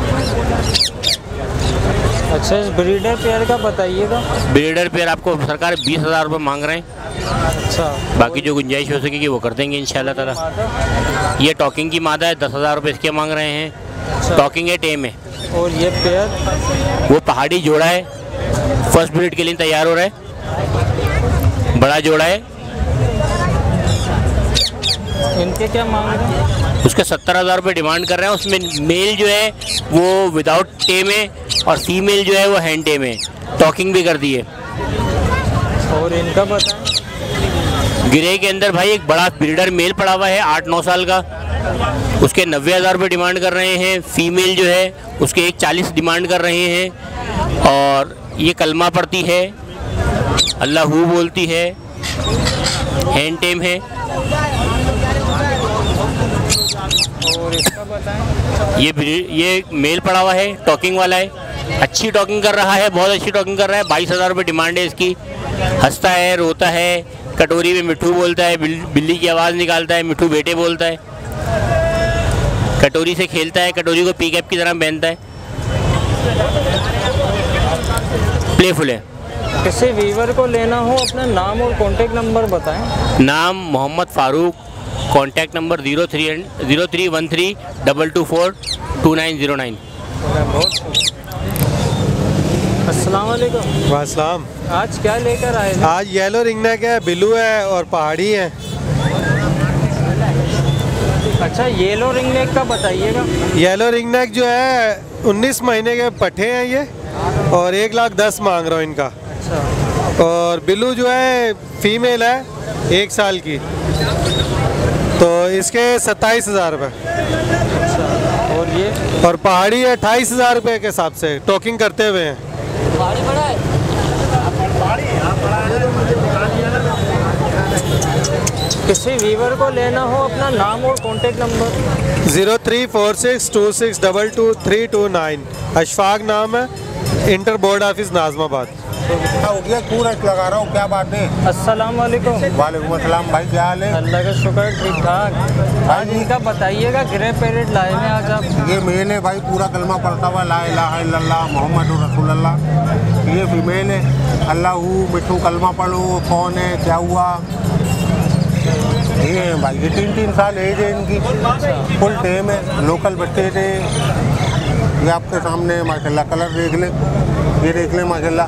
अच्छा, इस ब्रीडर पेयर का बताइएगा। ब्रीडर पेयर आपको सरकार बीस हज़ार रुपये मांग रहे हैं। अच्छा, बाकी जो गुंजाइश हो सकेगी वो कर देंगे इंशाल्लाह ताला। ये टॉकिंग की मादा है, दस हज़ार रुपये इसके मांग रहे हैं। अच्छा। टॉकिंग है, टेम है। और ये पेयर वो पहाड़ी जोड़ा है, फर्स्ट ब्रीड के लिए तैयार हो रहा है, बड़ा जोड़ा है। इनके क्या मांग रहे हैं? उसके सत्तर हज़ार रुपये डिमांड कर रहे हैं। उसमें मेल जो है वो विदाउट टेम है और फीमेल जो है वो हैंड टेम है, टॉकिंग भी कर दी है। और इनका बताएं। ग्रे के अंदर भाई एक बड़ा ब्रीडर मेल पड़ा हुआ है आठ नौ साल का, उसके नब्बे हज़ार रुपये डिमांड कर रहे हैं। फीमेल जो है उसके एक चालीस डिमांड कर रहे हैं। और ये कलमा पढ़ती है, अल्लाह हू बोलती है, हैंड टेम है। और इसका बताएं। ये ये मेल पड़ा हुआ है, टॉकिंग वाला है, अच्छी टॉकिंग कर रहा है, बहुत अच्छी टॉकिंग कर रहा है। बाईस हज़ार रुपये डिमांड है इसकी। हंसता है, रोता है, कटोरी में मिठू बोलता है, बिल, बिल्ली की आवाज़ निकालता है, मिठू बेटे बोलता है, कटोरी से खेलता है, कटोरी को पी कैप की तरह पहनता है, प्लेफुल है। किसी वीवर को लेना हो अपना नाम और कॉन्टेक्ट नंबर बताएं। नाम Mohammad Farooq, contact number zero three zero three one three double two four two nine zero nine. अस्सलाम वालेकुम। वासलाम। आज क्या लेकर आए थे? आज येलो रिंग नेक है, बिलू है और पहाड़ी है। अच्छा, येलो रिंग नेक का बताइएगा। येलो रिंग नेक जो है उन्नीस महीने के पट्टे हैं ये, और एक लाख दस मांग रहा हूँ इनका। अच्छा। और बिलू जो है फीमेल है, एक साल की, तो इसके सत्ताईस हज़ार रुपये। अच्छा। और ये और पहाड़ी है अट्ठाईस हज़ार रुपये के हिसाब से, टॉकिंग करते हुए हैं। किसी वीवर को लेना हो अपना नाम और contact number. Zero three four six two six double two three two nine. Ashfaq नाम है, इंटर बोर्ड ऑफिस नाजमाबाद। हो गया पूरा लगा रहा हूँ, क्या बात है। अस्सलाम वालेकुम। वालेकुम अस्सलाम भाई, क्या हाल है? अल्लाह का शुक्र, ठीक ठाक। आज इनका बताइएगा, ग्रे पैरेट लाए हैं आज आप? ये मेल है भाई, पूरा कलमा पढ़ता हुआ ला इलाहा इल्लल्लाह मोहम्मद रसूलुल्लाह। ये फीमेल है, अल्लाह हू मिठू कलमा पढ़ो, कौन है, क्या हुआ। ये है भाई, ये तीन तीन साल एज है इनकी, फुल टेम है, लोकल बच्चे थे। ये आपके सामने माशाल्लाह, कलर देख लें, ये देख लें माशाल्लाह।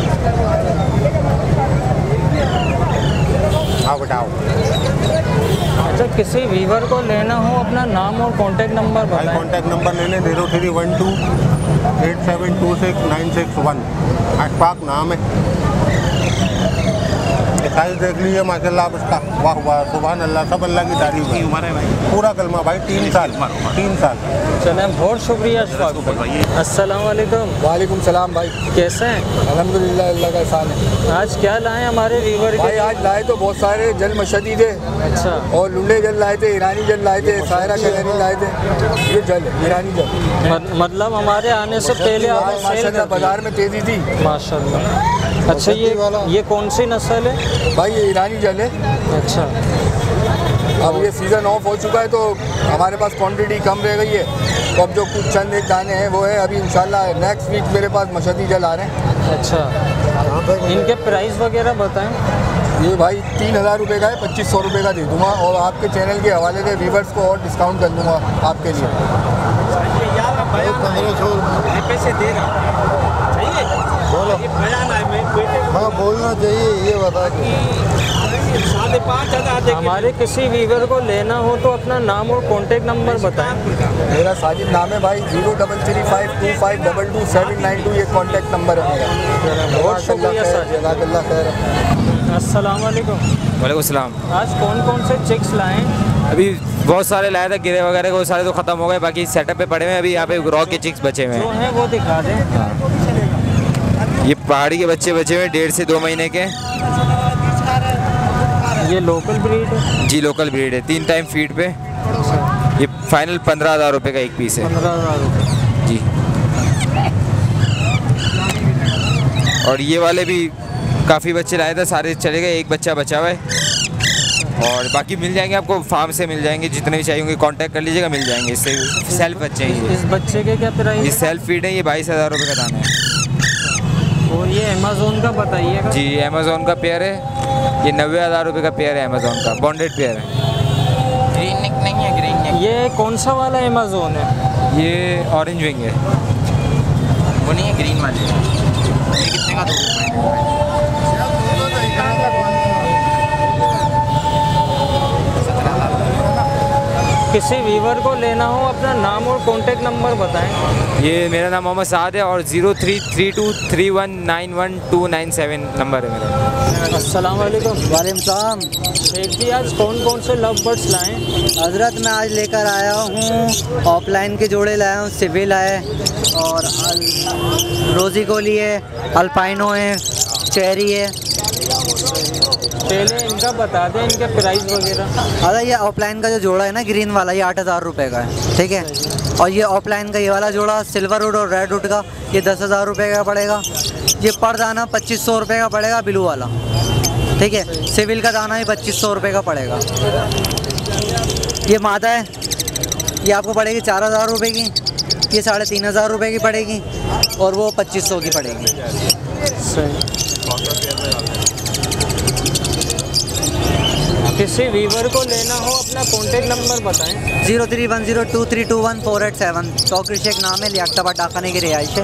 हाँ बताओ। अच्छा, किसी वीवर को लेना हो अपना नाम और कॉन्टेक्ट नंबर बताएं। कॉन्टेक्ट नंबर ले लें, zero three one two eight seven two six nine six one. Ashfaq नाम है। साइज देख लीजिए माशाल्लाह आप इसका, वाह वाह सुभान अल्लाह, सब अल्लाह की तारीफ है। पूरा कलमा भाई, तीन साल तीन साल। चलें, बहुत शुक्रिया अशफाक भाई। अस्सलाम वालेकुम। वालेकुम सलाम भाई, कैसे हैं? अल्हम्दुलिल्लाह, अल्लाह का एहसान है। आज क्या लाए हमारे वीवर भाई? आज लाए तो बहुत सारे जल मशदी थे। अच्छा। और लुंडे जल लाए थे, ईरानी जल लाए थे, सायरा कलरी लाए थे। ये जल है, ईरानी जल। मतलब हमारे आने से पहले माशाल्लाह बाजार में तेजी थी माशाल्लाह। अच्छा, ये ये कौन सी नस्ल है भाई? ये ईरानी जल है। अच्छा। अब ये सीज़न ऑफ हो चुका है तो हमारे पास क्वांटिटी कम रह गई है, तो अब जो कुछ चंद एक दाने हैं वो है। अभी इंशाल्लाह नेक्स्ट वीक मेरे पास मशदी जल आ रहे हैं। अच्छा। इनके प्राइस वगैरह बताएं। ये भाई तीन हज़ार रुपये का है, पच्चीस सौ रुपये का दे दूँगा, और आपके चैनल के हवाले से व्यूवर्स को और डिस्काउंट कर दूँगा आपके लिए। पंद्रह सौ पैसे दे रहा हाँ बोलना चाहिए, ये बता साढ़े पाँच हज़ार। हमारे किसी वीवर को लेना हो तो अपना नाम और कॉन्टेक्ट नंबर बताएं। मेरा साजिद नाम है भाई, zero double three five two five double two seven nine two, ये कॉन्टेक्ट नंबर है मेरा। बहुत शुक्रिया साजिद। अस्सलाम वालेकुम। वालेकुम सलाम। आज कौन कौन से चिक्स लाएँ? अभी बहुत सारे लाए थे, गिरे वगैरह वो सारे तो ख़त्म हो गए, बाकी सेटअप पे पड़े हुए हैं। अभी यहाँ पे रॉ के चिक्स बचे हुए जो हैं वो दिखा दें। ये पहाड़ी के बच्चे बचे हुए डेढ़ से दो महीने के। ये लोकल ब्रीड है? जी लोकल ब्रीड है, तीन टाइम फीड पे। ये फाइनल पंद्रह हज़ार रुपये का एक पीस है। पंद्रह हज़ार रुपये जी। और ये वाले भी काफ़ी बच्चे लाए थे, सारे चले गए, एक बच्चा बचा हुआ है। और बाकी मिल जाएंगे आपको, फार्म से मिल जाएंगे, जितने भी चाहिए होंगे कांटेक्ट कर लीजिएगा, मिल जाएंगे। इससे सेल्फ बच्चे हैं। इस बच्चे के क्या प्राइस? ये सेल्फ फीड है, ये बाईस हज़ार रुपये का दाना है। और ये अमेज़ोन का बताइएगा। जी अमेज़ोन का पेयर है, ये नब्बे हज़ार रुपये का पेयर है अमेज़ोन का, बॉन्डेड पेयर है। ग्रीन निक नहीं है, ग्रीन निक। ये कौन सा वाला अमेज़ोन है? ये ऑरेंज विंग है। वो नहीं है, ग्रीन वाले। ये कितने का दोगे? किसी वीवर को लेना हो अपना नाम और कॉन्टेक्ट नंबर बताएं। ये मेरा नाम मोहम्मद साद है और zero three three two three one nine one two nine seven number है मेरा। अस्सलाम वालेकुम। वालेकुम सलाम। शेख जी आज कौन कौन से लव बर्ड्स लाए? हजरत मैं आज लेकर आया हूँ ऑफलाइन के जोड़े लाया हूँ, सिविल है और रोजी कोली है, अल्पाइनो है, चेरी है। पहले इनका बता दें, इनके प्राइस वगैरह। अरे ये ऑफलाइन का जो जोड़ा है ना ग्रीन वाला, ये आठ हज़ार रुपये का है, ठीक है। और ये ऑफलाइन का ये वाला जोड़ा सिल्वर वुड और रेड वुड का, ये दस हज़ार रुपये का पड़ेगा। ये पर दाना पच्चीस सौ रुपये का पड़ेगा ब्लू वाला, ठीक है। सिविल का दाना भी पच्चीस सौ रुपये का पड़ेगा। ये मादा है, ये आपको पड़ेगी चार हज़ार रुपये की, ये साढ़े तीन हज़ार रुपये की पड़ेगी और वो पच्चीस सौ की पड़ेगी। सही। किसी वीवर को लेना हो अपना कॉन्टेक्ट नंबर बताएं। Zero three one zero two three two one four eight seven. Tauqeer Sheikh नाम है, लियाकताबाद डाकाने की रिहाइश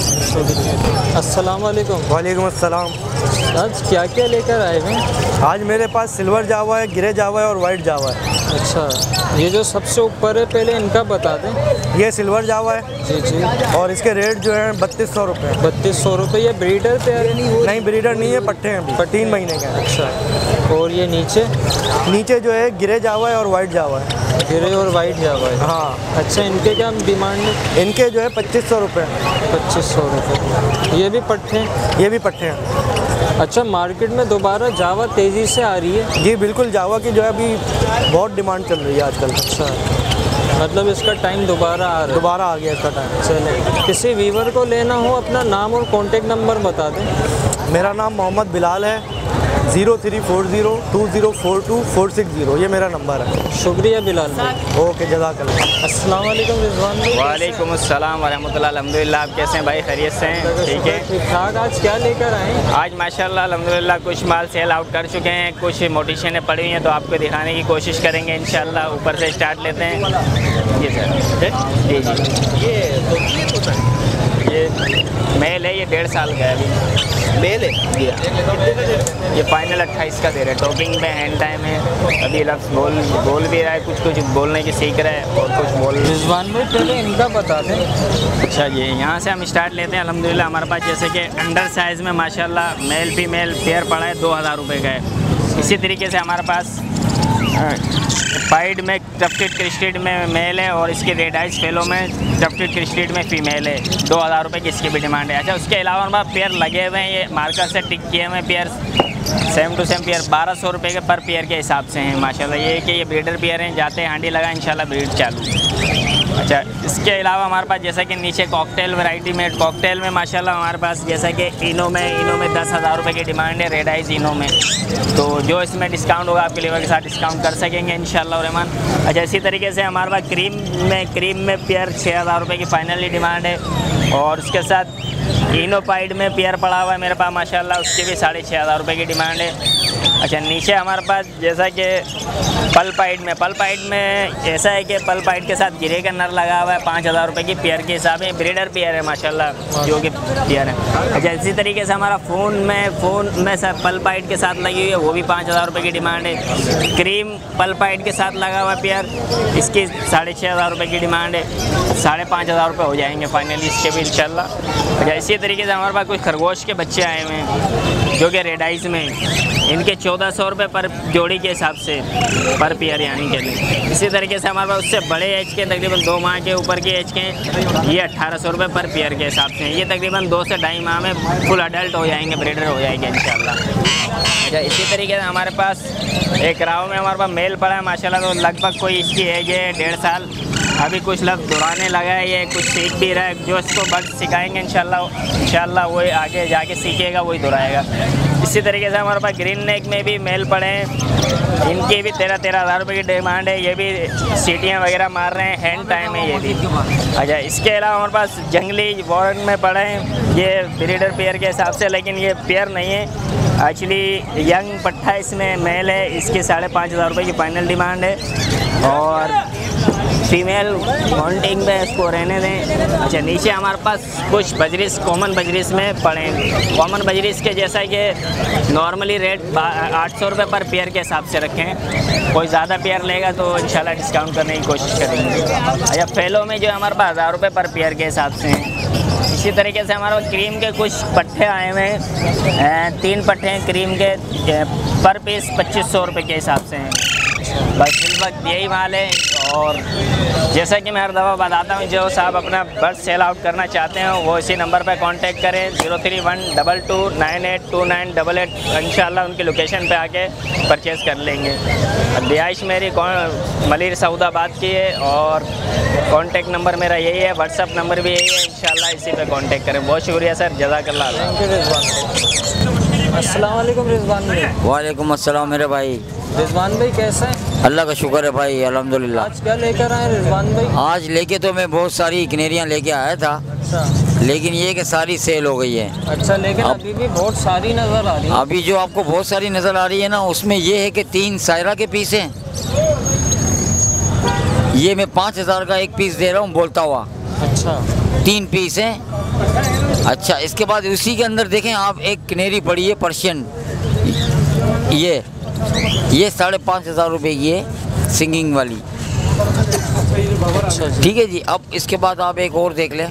है। अस्सलाम वालेकुम। वालेकुम अस्सलाम। आज क्या क्या लेकर आए हैं? आज मेरे पास सिल्वर जावा है, ग्रे जावा है और वाइट जावा है। अच्छा, ये जो सबसे ऊपर है पहले इनका बता दें। ये सिल्वर जावा है जी जी, और इसके रेट जो है बत्तीस सौ रुपये। बत्तीस सौ रुपये। ये ब्रीडर पेयर नहीं? नहीं ब्रीडर नहीं है, पट्टे हैं, तीन महीने के हैं। अच्छा। और ये नीचे नीचे जो है ग्रे जावा है और वाइट जावा है। ग्रे और वाइट जावा है, हाँ। अच्छा, इनके क्या डिमांड है? इनके जो है पच्चीस सौ रुपये। पच्चीस सौ रुपये। ये भी पट्टे हैं? ये भी पट्टे हैं। अच्छा, मार्केट में दोबारा जावा तेज़ी से आ रही है? जी बिल्कुल, जावा की जो है अभी बहुत डिमांड चल रही है आजकल। अच्छा, मतलब इसका टाइम दोबारा आ रहा है? दोबारा आ गया इसका टाइम। चले, किसी वीवर को लेना हो अपना नाम और कॉन्टेक्ट नंबर बता दें। मेरा नाम मोहम्मद बिलाल है, zero three four zero two zero four two four six zero, ये मेरा नंबर है। शुक्रिया बिलाल भाई। ओके, जज़ाकल्लाह। अस्सलाम वालेकुम रिजवान भाई। वालेकुम अस्सलाम वरहमतुल्लाह। अल्हम्दुलिल्लाह, आप कैसे हैं भाई? खैरियत से हैं? ठीक है, ठीक ठाक। आज क्या लेकर आए? आज माशाल्लाह अल्हम्दुलिल्लाह कुछ माल सेल आउट कर चुके हैं, कुछ मोटिशनें पड़ी हुई हैं, तो आपको दिखाने की कोशिश करेंगे इंशाल्लाह। ऊपर से स्टार्ट लेते हैं। जी सर, जी जी। ये ये मेल है, ये डेढ़ साल का है अभी। मेल है जी। ये फाइनल अट्ठाईस का दे रहे हैं। टॉकिंग में हैंड टाइम है, अभी लफ्ज़ बोल बोल भी रहा है, कुछ कुछ बोलने की सीख रहा है और कुछ बोल। रिजवान भाई पहले इनका बता दें। अच्छा जी, यहाँ से हम स्टार्ट लेते हैं। अल्हम्दुलिल्लाह हमारे पास जैसे कि अंडर साइज़ में माशाल्लाह मेल फीमेल पेयर पड़ा है, दो हज़ार रुपये का है। इसी तरीके से हमारे पास पाइड में टफ्टेड क्रिस्टेड में मेल है और इसके रेड आइज फेलो में टफ्टेड क्रिस्टेड में फ़ीमेल है। दो हज़ार रुपये की इसकी भी डिमांड है। अच्छा, उसके अलावा हमारे पास पेयर लगे हुए हैं, ये मार्कर से टिक किए हुए pair, same to same pair बारह सौ रुपये के पर पेयर के हिसाब से हैं माशाल्लाह। ये है कि ये ब्रीडर पेयर हैं, जाते हैं हांडी लगा इंशाल्लाह ब्रीड चालू। अच्छा, इसके अलावा हमारे पास जैसा कि नीचे कॉकटेल वैरायटी में, कॉकटेल में माशाल्लाह हमारे पास जैसा कि इनो में इनो में दस हज़ार रुपये की डिमांड है, रेड आइज इनो में। तो जो इसमें डिस्काउंट होगा आपके लेवर के साथ डिस्काउंट कर सकेंगे इंशाल्लाह रहमान। अच्छा, इसी तरीके से हमारे पास क्रीम में क्रीम में पेयर छः हज़ार रुपये की फाइनली डिमांड है और उसके साथ इनोपाइड में पेयर पड़ा हुआ है मेरे पास माशाल्लाह, उसकी भी साढ़े छः हज़ार रुपये की डिमांड है। अच्छा, नीचे हमारे पास जैसा कि पल्पाइड में पल्पाइड में ऐसा है कि पल्पाइड के साथ गिरे का नर लगा हुआ है, पाँच हज़ार रुपये की पेयर के हिसाब से ब्रीडर पेयर है माशाल्लाह, जो कि पेयर है। अच्छा, इसी तरीके से हमारा फ़ोन में फ़ोन में सर पल्पाइड के साथ लगी हुई है, वो भी पाँच हज़ार रुपये की डिमांड है। क्रीम पल्पाइड के साथ लगा हुआ पेयर, इसकी साढ़े छः हज़ार रुपये की डिमांड है, साढ़े पाँच हज़ार रुपये हो जाएंगे फाइनली इसके भी इंशाल्लाह। अच्छा, इसी तरीके से हमारे पास कुछ खरगोश के बच्चे आए हुए हैं जो कि रेड आइज में, इनके चौदह सौ रुपये पर जोड़ी के हिसाब से पर पेयर यानी के लिए। इसी तरीके से हमारे पास उससे बड़े एज के तकरीबन दो माह के ऊपर के एज के ये अट्ठारह सौ रुपये पर पेयर के हिसाब से हैं। ये तकरीबन दो से ढाई माह में फुल अडल्ट हो जाएंगे, ब्रीडर हो जाएंगे इंशाल्लाह। अच्छा, इसी तरीके से हमारे पास एक राव में हमारे पास मेल पड़ा है माशाल्लाह, तो लगभग कोई इसकी एज है डेढ़ साल। अभी कुछ लोग दुराने लगा है, ये कुछ सीख भी रहा है। जो इसको बर्ड सिखाएंगे इंशाल्लाह इंशाल्लाह वही आगे जाके सीखेगा, वही दुराएगा। इसी तरीके से हमारे पास ग्रीन नेक में भी मेल पड़े हैं, इनकी भी तेरह तेरह हज़ार रुपये की डिमांड है। ये भी सीटियाँ वगैरह मार रहे हैं, हैंड टाइम है ये भी। अच्छा, इसके अलावा हमारे पास जंगली वारंट में पड़े हैं, ये ब्रीडर पेयर के हिसाब से, लेकिन ये पेयर नहीं है एक्चुअली, यंग पट्ठा इसमें मेल है। इसकी साढ़े पाँच हज़ार रुपये की फाइनल डिमांड है और फीमेल मॉन्टिंग में इसको रहने दें। अच्छा, नीचे हमारे पास कुछ बजरिस कॉमन बजरिस में पड़े हैं। कॉमन बजरिस के जैसा कि नॉर्मली रेट आठ सौ रुपये पर पेयर के हिसाब से रखें। कोई ज़्यादा पेयर लेगा तो इंशाल्लाह डिस्काउंट करने की कोशिश करेंगे। अच्छा, फेलो में जो हमारे पास हज़ार रुपये पर पेयर के हिसाब से हैं। इसी तरीके से हमारे पास क्रीम के कुछ पट्टे आए हुए हैं, तीन पट्टे हैं क्रीम के, पर पीस पच्चीस सौ रुपये के हिसाब से हैं। बस इस वक्त यही माल है। और जैसा कि मैं हर दफ़ा बताता हूँ, जो साहब अपना बर्ड सेल आउट करना चाहते हैं वो इसी नंबर पर कांटेक्ट करें, zero three one double two nine eight two nine double eight. इंशाल्लाह उनकी लोकेशन पे आके परचेज़ कर लेंगे। रिहाइश मेरी मलिर सऊदाबाद की है और कांटेक्ट नंबर मेरा यही है, व्हाट्सअप नंबर भी यही है। इंशाल्लाह इसी पे कांटेक्ट करें। बहुत शुक्रिया सर, जज़ाकल्लाह। अस्सलाम वालेकुम रिजवान भाई। वालेकुम अस्सलाम मेरे भाई। रिजवान भाई कैसे हैं? अल्लाह का शुक्र है भाई, अल्हम्दुलिल्लाह। आज क्या लेकर आए रिजवान भाई? आज लेके तो मैं बहुत सारी कनेरियाँ लेके आया था। अच्छा। लेकिन ये कि सारी सेल हो गई है। अच्छा, लेकिन अब, अभी भी बहुत सारी नज़र आ रही है। अभी जो आपको बहुत सारी नज़र आ रही है ना, उसमें ये है कि तीन सायरा के पीस हैं। ये मैं पाँच हज़ार का एक पीस दे रहा हूँ बोलता हुआ। अच्छा, तीन पीस हैं। अच्छा, इसके बाद उसी के अंदर देखें आप, एक कनेरी पड़ी है पर्शियन, ये ये साढ़े पाँच हज़ार रुपये की है सिंगिंग वाली। ठीक है जी। अब इसके बाद आप एक और देख लें,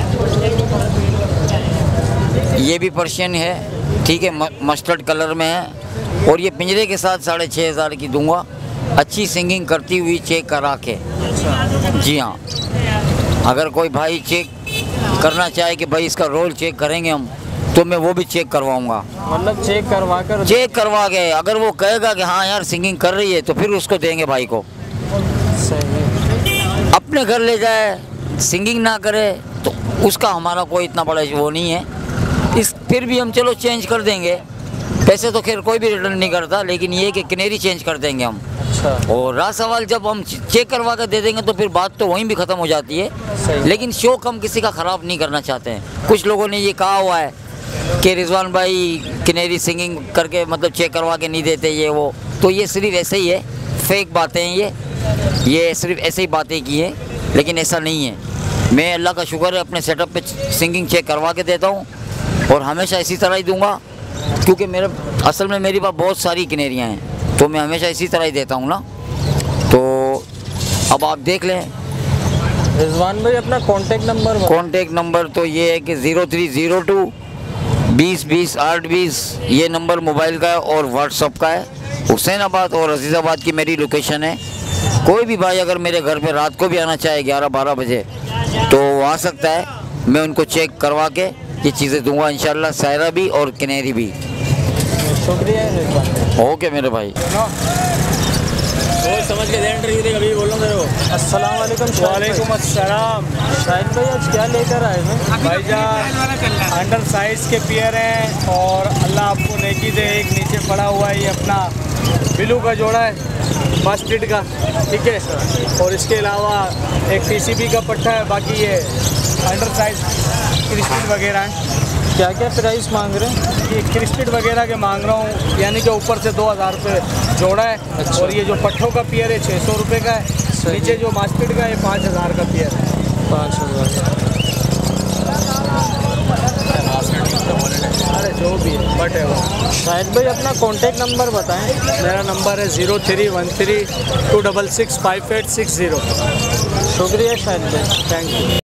ये भी पर्शियन है, ठीक है, मस्टर्ड कलर में है और ये पिंजरे के साथ साढ़े छः हज़ार की दूंगा, अच्छी सिंगिंग करती हुई चेक करा के। जी हाँ, अगर कोई भाई चेक करना चाहे कि भाई इसका रोल चेक करेंगे हम, तो मैं वो भी चेक करवाऊंगा। मतलब चेक करवा कर चेक करवा के अगर वो कहेगा कि हाँ यार सिंगिंग कर रही है, तो फिर उसको देंगे भाई को। सही। अपने घर ले जाए, सिंगिंग ना करे तो उसका हमारा कोई इतना बड़ा वो नहीं है। इस फिर भी हम चलो चेंज कर देंगे, पैसे तो खैर कोई भी रिटर्न नहीं करता, लेकिन ये कि कनेरी चेंज कर देंगे हम। अच्छा। और रहा सवाल, जब हम चेक करवा कर दे देंगे तो फिर बात तो वहीं भी ख़त्म हो जाती है। लेकिन शौक हम किसी का ख़राब नहीं करना चाहते हैं। कुछ लोगों ने ये कहा हुआ है कि रिजवान भाई कनेरी सिंगिंग करके मतलब चेक करवा के नहीं देते ये वो, तो ये सिर्फ ऐसे ही है, फेक बातें हैं ये ये सिर्फ ऐसे ही बातें की है, लेकिन ऐसा नहीं है। मैं अल्लाह का शुक्र है अपने सेटअप पे सिंगिंग चेक करवा के देता हूँ और हमेशा इसी तरह ही दूंगा, क्योंकि मेरे असल में मेरे पास बहुत सारी कनेरियाँ हैं, तो मैं हमेशा इसी तरह ही देता हूँ ना। तो अब आप देख लें रिजवान भाई अपना कॉन्टेक्ट नंबर। कॉन्टेक्ट नंबर तो ये है कि ज़ीरो थ्री ज़ीरो टू बीस बीस आठ बीस, ये नंबर मोबाइल का है और व्हाट्सअप का है। हुसैनाबाद और अजीज़ाबाद की मेरी लोकेशन है। कोई भी भाई अगर मेरे घर पे रात को भी आना चाहे ग्यारह बारह बजे तो वो आ सकता है, मैं उनको चेक करवा के ये चीज़ें दूंगा इंशाल्लाह, सायरा भी और कनेरी भी। शुक्रिया। ओके मेरे भाई। सोच समझ के इंटरव्यू दे, कभी बोलो मेरे को। अस्सलाम वालेकुम। वालेकुम अस्सलाम। शाहिद भाई आज क्या लेकर आए हैं? भाईजान अंडर साइज़ के पियर हैं और अल्लाह आपको नेकी दे, एक नीचे पड़ा हुआ है ये अपना बिलू का जोड़ा है मस्टर्ड का, ठीक है, और इसके अलावा एक टीसीबी का पट्टा है, बाकी ये अंडर साइज क्रिस्टल वगैरह हैं। क्या क्या प्राइस मांग रहे हैं? ये क्रिस्टल वगैरह के मांग रहा हूँ, यानी कि ऊपर से दो हज़ार रुपये जोड़ा है। अच्छा। और ये जो पट्ठों का पियर है छः सौ रुपये का है, नीचे जो मास्टर्ड का है पाँच हज़ार का पियर है। पाँच हज़ार अरे जो भी है बट है वो। शाहिद भाई अपना कॉन्टेक्ट नंबर बताएं। मेरा नंबर है zero three one three two double six five eight six zero. शुक्रिया शाहिद भाई, थैंक यू।